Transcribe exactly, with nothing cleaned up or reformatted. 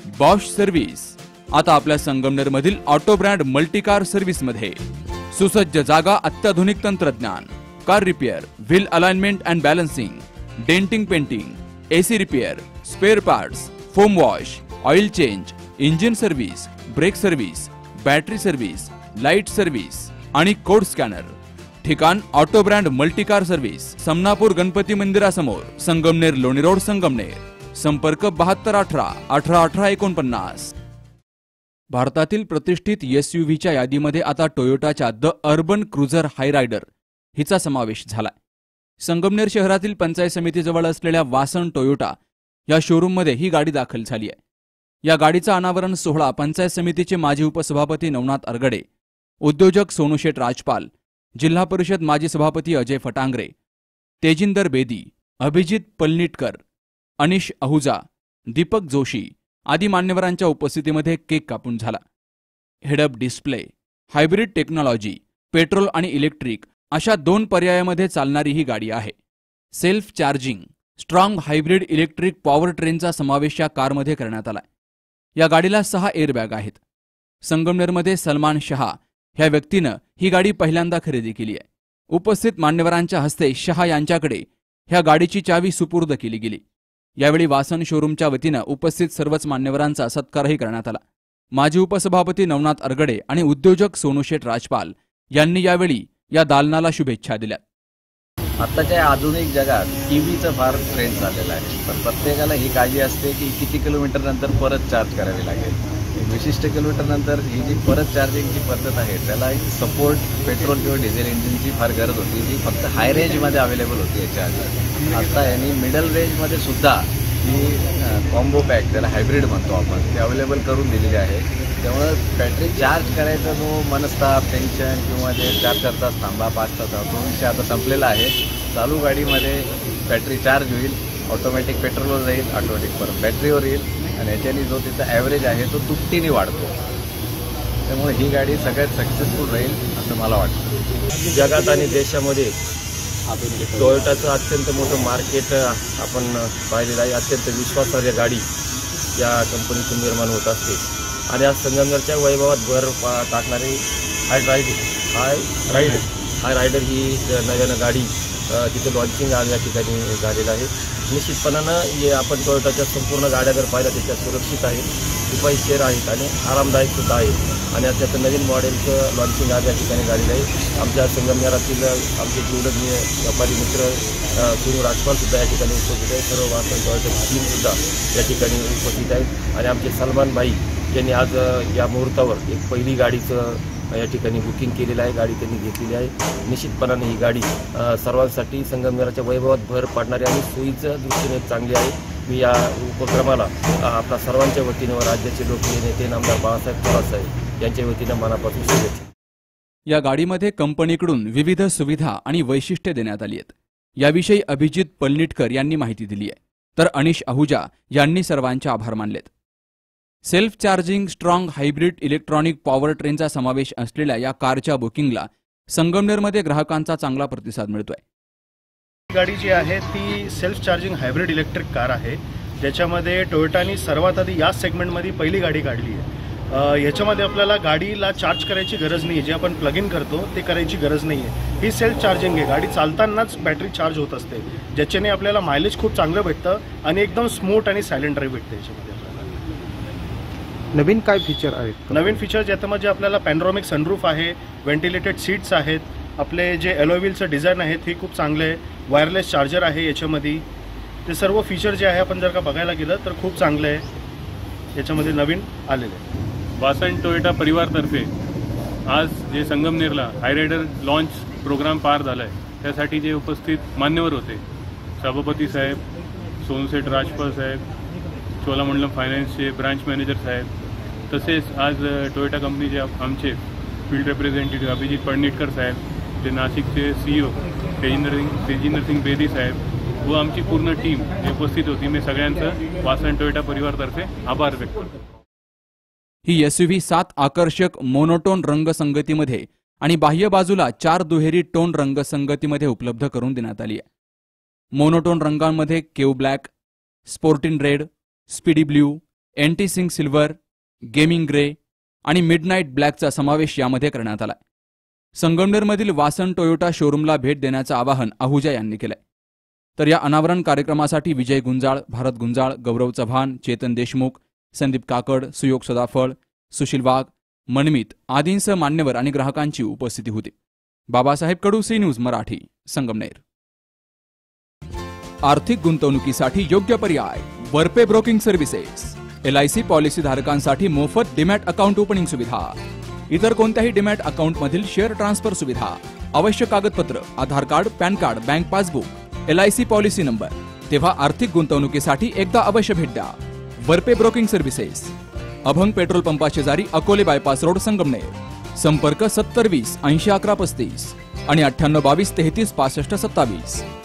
Bosch service आता आपल्या संगमनेर मधील ऑटो ब्रँड मल्टीकार सर्व्हिस मध्ये सुसज्ज जागा, अत्याधुनिक तंत्रज्ञान, car repair, wheel alignment and balancing, denting painting, AC repair, spare parts, foam wash, oil change, engine service, brake service, battery service, light service आणि code scanner. ठिकाण auto brand multicar service, Samnapur Ganpati मंदिरासमोर, संगमनेर लोणी road, Sangamner. संपर्क बहात्तर अठरा अठरा अठरा एकोणपन्नास। भारतातील प्रतिष्ठित एसयूव्हीच्या यादीमध्ये आता टोयोटाच्या the Urban Cruiser Hyryder हिचा समावेश झालाय। संगमनेर शहरातील पंचायत समितीजवळ असलेल्या वासन टोयोटा या शोरूममध्ये ही गाडी दाखल झाली आहे। या गाडीचा अनावरण सोहळा पंचायत समितीचे माजी उपसभापती नवनाथ अरगडे, उद्योजक सोनूशेठ राजपाल, जिल्हा परिषद माजी सभापती अजय फटांगरे, तेजिंदर बेदी, अभिजित पलनीटकर, अनिश अहुजा, दीपक जोशी आदी मान्यवरांच्या उपस्थितीमध्ये केक कापून झाला। Head up display, hybrid technology, petrol आणि इलेक्ट्रिक अशा दोन पर्यायामध्ये चालणारी ही गाडी आहे। Self charging strong hybrid electric power ट्रेनचा समावेश या कारमध्ये करण्यात आलाय। या गाडीला सहा एअरबॅग आहेत। संगमनेरमध्ये सलमान शहा ह्या व्यक्तीनं ही गाडी पहिल्यांदा खरेदी केली आहे। उपस्थित मान्यवरांच्या हस्ते शहा यांच्याकडे ह्या गाडीची चावी सुपूर्द केली गेली। यावेळी वासन शोरूमच्या वतीनं उपस्थित सर्वच मान्यवरांचा सत्कारही करण्यात आला। माजी उपसभापती नवनाथ अरगडे आणि उद्योजक सोनूशेठ राजपाल यांनी यावेळी या दालनाला शुभेच्छा दिल्या। आताच्या आधुनिक जगात ईव्हीचं फार ट्रेंड झालेला आहे, पण प्रत्येकाला ही काळजी असते की किती किलोमीटर नंतर परत चार्ज करावी लागेल। विशिष्ट किलोमीटर नंतर ही जी परत चार्जिंगची पद्धत आहे त्याला एक सपोर्ट पेट्रोल किंवा डिझेल इंजिनची फार गरज होती, जी फक्त हाय रेंजमध्ये अवेलेबल होती याच्या आधी। आता यांनी मिडल रेंजमध्ये सुद्धा ही कॉम्बो पॅक, त्याला हायब्रिड म्हणतो आपण, ते अवेलेबल करून दिलेली आहे। त्यामुळे बॅटरी चार्ज करायचा जो मनस्ताप, टेन्शन किंवा जे चार चार तास थांबा, पाच तास तो विषय आता संपलेला आहे। चालू गाडीमध्ये बॅटरी चार्ज होईल, ऑटोमॅटिक पेट्रोलवर जाईल, ऑटोमॅटिक परत बॅटरीवर येईल आणि याच्याने जो तिचा ॲव्हरेज आहे तो दुपटीने वाढतो। त्यामुळे ही गाडी सगळ्यात सक्सेसफुल राहील असं मला वाटतं। जगात आणि देशामध्ये टोयोटाचं अत्यंत मोठं मार्केट आपण पाहिलेलं आहे। अत्यंत विश्वासार्ह गाडी या कंपनीतून निर्माण होत असते आणि आज संगमनेरच्या वैभवात भर टाकणारी high ride high ride Hyryder ही नव्यानं गाडी तिथे लॉन्चिंग आज या ठिकाणी झालेलं आहे। निश्चितपणानं हे आपण टोयोटाच्या संपूर्ण गाड्या जर पाहिल्या त्याच्या सुरक्षित आहेत, किफायतशीर आहेत आणि आरामदायक सुद्धा आहेत आणि त्याचं नवीन मॉडेलचं लॉन्चिंग आज या ठिकाणी झालेलं आहे। आमच्या संगमनेरातील आमचे जीवलग व्यापारी मित्र सोनू राजपाल सुद्धा या ठिकाणी उपस्थित आहेत। सर्व वासन टोयोटाची टीम सुद्धा या ठिकाणी उपस्थित आहेत आणि आमचे सलमान भाई यांनी आज या मुहूर्तावर एक पहिली गाडीचं या ठिकाणी बुकिंग केलेलं आहे, गाडी त्यांनी घेतलेली आहे। निश्चितपणाने ही गाडी सर्वांसाठी संगमनेराच्या वैभवात भर पाडणारी आणि सोयीच्या दृष्टीने चांगली आहे। मी या उपक्रमाला आपल्या सर्वांच्या वतीने व राज्याचे लोकप्रिय नेते नामदार बाळासाहेब थोरात यांच्या वतीने मनापासून शुभेच्छा। या गाडीमध्ये कंपनीकडून विविध सुविधा आणि वैशिष्ट्ये देण्यात आली आहेत। याविषयी अभिजित पलनीटकर यांनी माहिती दिली आहे, तर अनिश अहुजा यांनी सर्वांचे आभार मानलेत। Self charging strong hybrid electronic power ट्रेनचा समावेश असलेल्या या कारच्या बुकिंगला संगमनेरमध्ये ग्राहकांचा चांगला प्रतिसाद मिळतोय। गाडी जी आहे ती self charging hybrid electric car आहे, ज्याच्यामध्ये टोयोटानी सर्वात आधी या सेगमेंटमध्ये पहिली गाडी काढली आहे। याच्यामध्ये आपल्याला गाडीला चार्ज करायची गरज नाही आहे, जे आपण प्लग इन करतो ते करायची गरज नाही आहे। ही सेल्फ चार्जिंग आहे, गाडी चालतानाच बॅटरी चार्ज होत असते, ज्याच्याने आपल्याला मायलेज खूप चांगलं भेटतं आणि एकदम स्मूथ आणि सायलेंट ड्राईव्ह भेटते। याच्यामध्ये नवीन काय फीचर आहेत? नवीन फीचर ज्याच्यामध्ये आपल्याला पॅनोरामिक सनरूफ आहे, व्हेंटिलेटेड सीट्स आहेत, आपले जे एलॉय व्हीलचं डिझाईन आहे ते खूप चांगले आहे, वायरलेस चार्जर आहे याच्यामध्ये। ते सर्व फीचर जे आहे आपण जर का बघायला गेलं तर खूप चांगले आहे, याच्यामध्ये नवीन आलेले आहे। वासन टोयोटा परिवारतर्फे आज जे संगमनेरला हाय रायडर लॉन्च प्रोग्राम पार झाला आहे त्यासाठी जे उपस्थित मान्यवर होते, सभापती साहेब, सोनूशेठ राजपाल साहेब, चोलामंडलम फायनान्सचे ब्रांच मॅनेजर साहेब, तसेच आज टोयोटा कंपनीचे आमचे फील्ड रिप्रेझेंटेटिव्ह अभिजित पलनीटकर साहेब, जे नाशिकचे सीईओ तेजिंदर सिंग तेजिंदर सिंग बेदी साहेब व आमची पूर्ण टीम जे उपस्थित होती, मी सगळ्यांचं वासन टोयोटा परिवारतर्फे आभार व्यक्त करतो। ही एसयूव्ही सात आकर्षक मोनोटोन रंगसंगतीमध्ये आणि बाह्य बाजूला चार दुहेरी टोन रंगसंगतीमध्ये उपलब्ध करून देण्यात आली आहे। मोनोटोन रंगांमध्ये cave black, sportin red, speedy blue, enticing silver, gaming grey आणि मिडनाईट ब्लॅकचा समावेश यामध्ये करण्यात आलाय. संगमनेरमधील वासन टोयोटा शोरूमला भेट देण्याचं आवाहन आहुजा यांनी केलंय. तर या अनावरण कार्यक्रमासाठी विजय गुंजाळ, भारत गुंजाळ, गौरव चव्हाण, चेतन देशमुख, संदीप काकड, सुयोग सदाफळ, सुशील वाघ, मनमित आदींसह मान्यवर आणि ग्राहकांची उपस्थिती होती. Babasaheb Kadu, C news Marathi, Sangamner. आर्थिक गुंतवणुकीसाठी योग्य पर्याय Varpe broking services. LIC policy धारकांसाठी मोफत डीमॅट अकाउंट ओपनिंग सुविधा. इतर कोणत्याही डीमॅट अकाउंटमधील शेअर ट्रान्सफर सुविधा. आवश्यक कागदपत्र Aadhaar card, pan card, bank passbook, LIC policy number. तेव्हा आर्थिक गुंतवणुकीसाठी एकदा अवश्य भेट द्या. Varpe broking services, Abhang petrol पंपा शेजारी, अकोले बायपास रोड, संगमनेर. संपर्क सत्तर वीस ऐंशी अकरा पस्तीस आणि अठ्ठ्याण्णव बावीस तेहतीस पासष्ट सत्तावीस.